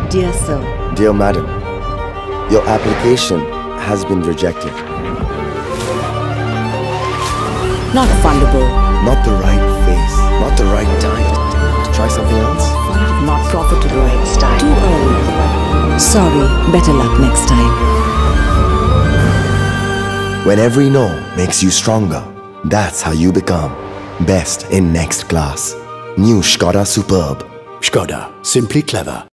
Dear Sir. Dear Madam, your application has been rejected. Not fundable. Not the right face, not the right time. Try something else? Not profitable. Too early. Sorry, better luck next time. When every no makes you stronger, that's how you become best in next class. New Skoda Superb. Skoda. Simply clever.